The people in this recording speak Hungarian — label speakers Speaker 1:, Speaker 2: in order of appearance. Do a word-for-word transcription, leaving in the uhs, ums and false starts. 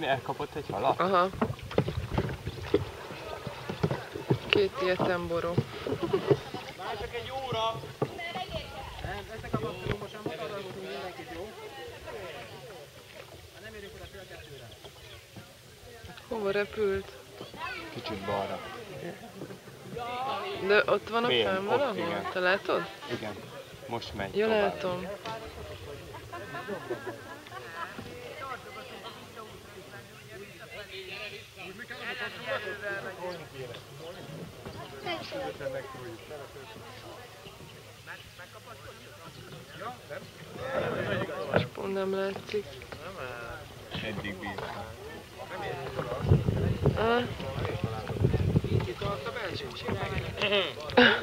Speaker 1: elkapott egy halat?
Speaker 2: Aha. Két ilyeten boró.
Speaker 3: Már csak egy óra! Ezek a maximum most nem mutatkozunk mindenkit, jó? Nem érjük oda fél kettőre.
Speaker 2: Hova repült?
Speaker 1: Kicsit balra.
Speaker 2: De ott van a
Speaker 1: Fél,
Speaker 2: fenn
Speaker 1: ott,
Speaker 2: valahol?
Speaker 1: igen.
Speaker 2: Te látod?
Speaker 1: Igen. Most megy
Speaker 2: Ja,
Speaker 1: tovább.
Speaker 2: látom. Most pont nem látszik.
Speaker 1: Eddig bírtam.
Speaker 2: Ah.
Speaker 3: Itt tart a belső.